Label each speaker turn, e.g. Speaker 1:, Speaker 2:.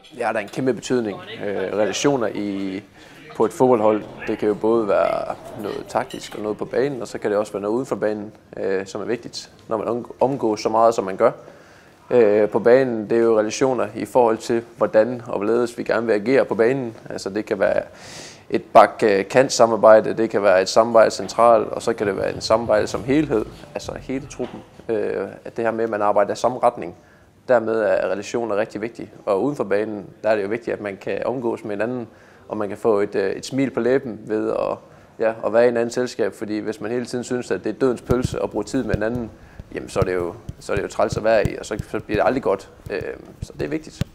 Speaker 1: Ja, der er en kæmpe betydning. Relationer på et fodboldhold, det kan jo både være noget taktisk og noget på banen, og så kan det også være noget uden for banen, som er vigtigt, når man omgås så meget, som man gør. På banen, det er jo relationer i forhold til, hvordan og hvorledes vi gerne vil agere på banen. Altså det kan være et bak-kant-samarbejde, det kan være et samarbejde centralt, og så kan det være en samarbejde som helhed, altså hele truppen. Det her med, at man arbejder i samme retning, dermed er relationer rigtig vigtige. Og uden for banen, der er det jo vigtigt, at man kan omgås med hinanden, og man kan få et smil på læben ved at være i en anden selskab, fordi hvis man hele tiden synes, at det er dødens pølse at bruge tid med hinanden, jamen så er det jo træls at være i, og så bliver det aldrig godt. Så det er vigtigt.